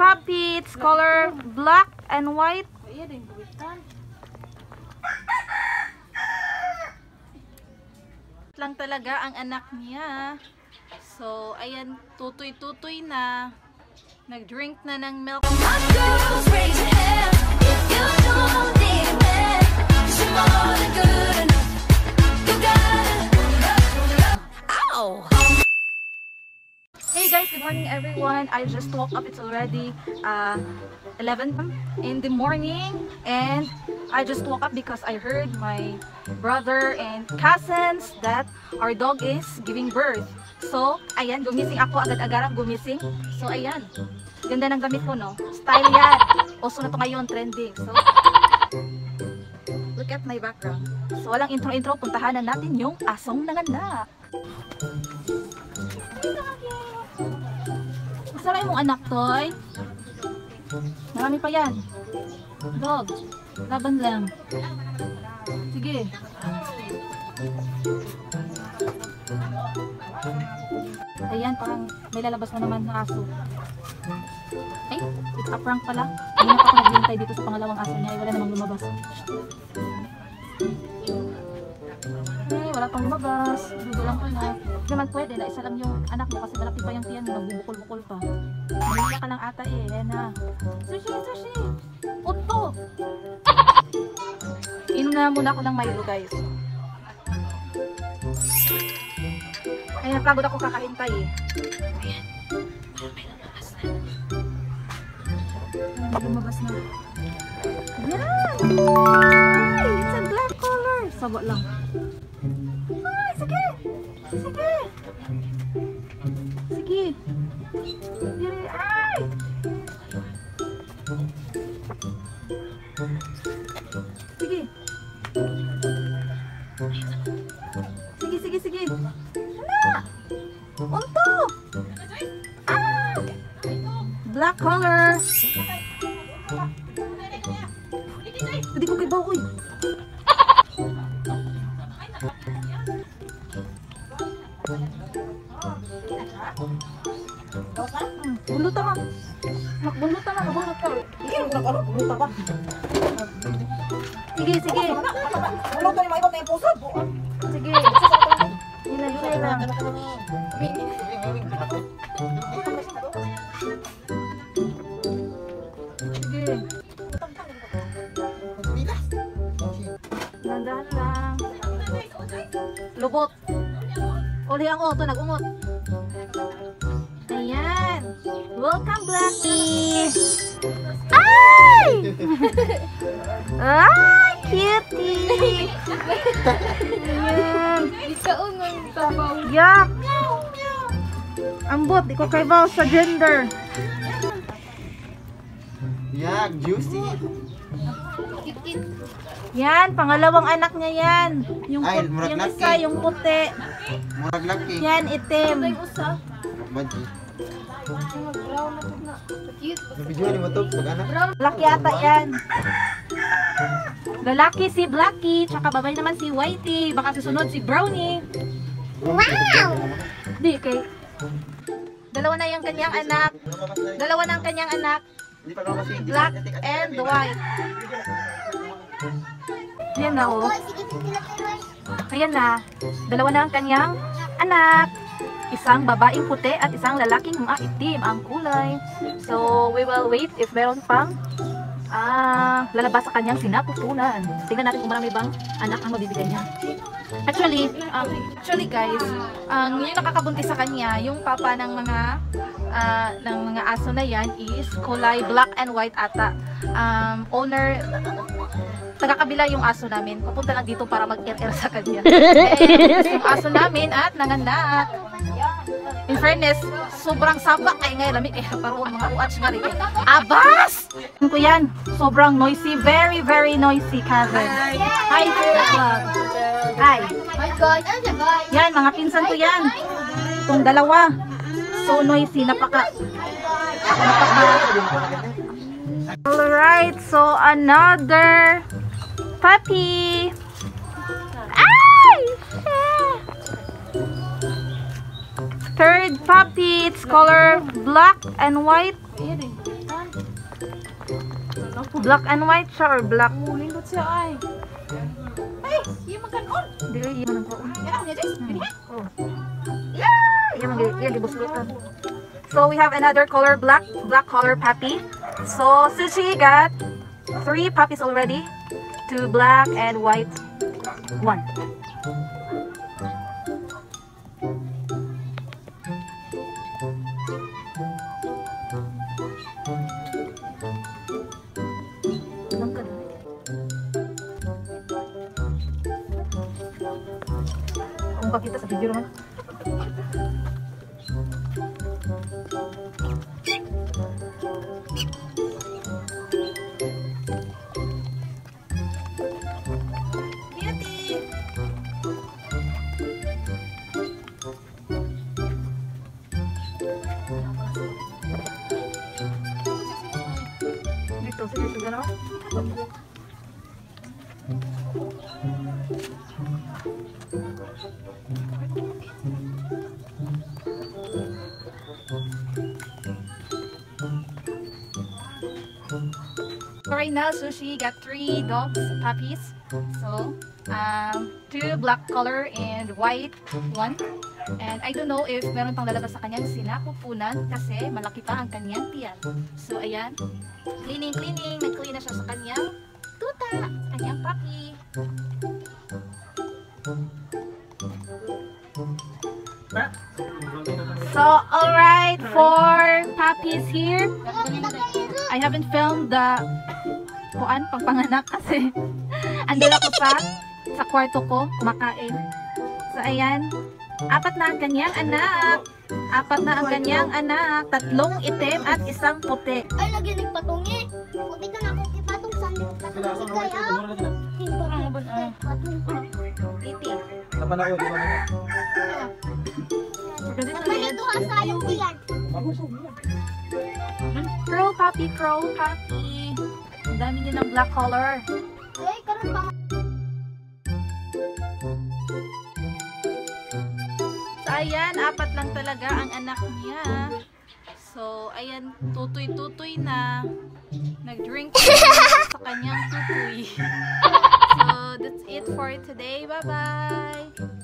puppy. It's color black and white. Lang talaga ang anak niya. So, ayan, tutoy-tutoy na. Nag-drink na ng milk. Hey guys, good morning everyone. I just woke up. It's already 11 in the morning and I just woke up because I heard my brother and cousins that our dog is giving birth. So, ayan, gumising ako, agad-agarang gumising. So, ayan, ganda ng damit ko, no? Style yan. Oso na to ngayon, trending. So, look at my background. So, walang intro-intro, puntahan na natin yung asong nanganak. Masarap yung anak, Toy. Marami pa yan. Dog, laban lang. Sige. Ayan, parang may lalabas na naman na aso. Ay, it's a prank pala. Hindi na ako naghihintay dito sa pangalawang aso niya. Ay, wala namang lumabas. Ay, wala pang lumabas. Dudo lang pala. Hindi naman pwede na isa lang yung anak mo kasi malaki pa yung tiyan mo. Nagbubukol-bukol pa. Malaki ka lang ata eh. Ayan na. Sushi, sushi! Utto! Inom na muna ako ng Milo, guys. Ay, napagod ako kakahintay eh. Ayan. May lumabas na. May lumabas na. Ayan! Ay! It's a black color! Sabo lang. Ay! Sige! Sige! Sige! Sige! Ay! Sige! Sige, sige, sige! Unto! Ah! Black color! Hindi ko kibaw ko eh. Buluta ka. Buluta ka. Buluta ka. Buluta ka. Sige, sige. Buluta yung maibot na yung puso. Sige. Hinay lang. Sige. Dandahan lang. Lubot. Uli ang oto, nag-umot. Ayan. Welcome, Blackie. Ay! Ay, cutie. Ayan. Yak! Ambot, di ko kaibaw sa gender. Yak, juicy. Yan, pangalawang anak niya yan. Yung, Ay, yung laki. isa, yung puti. Murag laki. Yan, itim. Badji. Nabidyo ni mo to, pag-anak. Laki ata yan. Lalaki si Blackie, tsaka babae naman si Whitey. Baka susunod si Brownie. Wow! Di, kay... Dalawa na yung kanyang anak. Dalawa na ang kanyang anak. Black and white. Ayan na, oh. Ayan na. Dalawa na ang kanyang anak. Isang babaeng puti at isang lalaking itim ang kulay. So, we will wait if meron pang lalabas sa kanyang sinapupunan. Tingnan natin kung marami bang anak ang mabibigay niya. Actually guys, yung nakakabuntis sa kanya, yung papa ng mga aso na yan is kulay black and white ata. Owner, taga-kabila yung aso namin. Pupunta lang dito para mag-ir-ir sa kanya. Yung aso namin at nanganak. In fairness, sobrang sabak ay ngayon lamig eh parang mga uats nga rin. Abas! Ko yan, sobrang noisy, very very noisy cousin. Hi vlog. Hi. Yan, mga pinsan ko yan. Itong dalawa. So noisy, napaka. Alright, so another puppy. Ay! Third puppy, it's color black and white. Black and white siya or black? Lindot siya ay. Ay, yung magkanon. Dili, yung ko. Yan, yan, Jess. Oh. Yung gibuslutan. So we have another color, black color puppy. So Sushi got 3 puppies already. 2 black and white. 1. Kung kita sa video naman. Dito, sige, gano'n. So right now, Sushi got 3 dogs, puppies. So, 2 black color and white 1. And I don't know if meron pang lalabas sa kanyang sinapupunan kasi malaki pa ang kanyang tiyan. So, ayan. Cleaning. Nag-clean na siya sa kanyang tuta, kanyang puppy. So, alright, for puppies here. I haven't filmed the pangpanganak kasi andala ko sa kwarto ko kumakain. So, ayan. 4 na ang kanyang anak. 4 na ang kanyang anak. 3 itim at 1 puti. Ay, lagi nagpatungi. Puti ka na ako ipatong sandi. Patong si Kaya. Titi. Napanood ko na. Nagmalito ka sa yung tiyan. Crow puppy. Ang dami niya ng black color. Ay, karon pa. So, ayan, 4 lang talaga ang anak niya. So, ayan, tutoy na. Nag-drink sa kanyang tutoy. So, that's it for today. Bye-bye!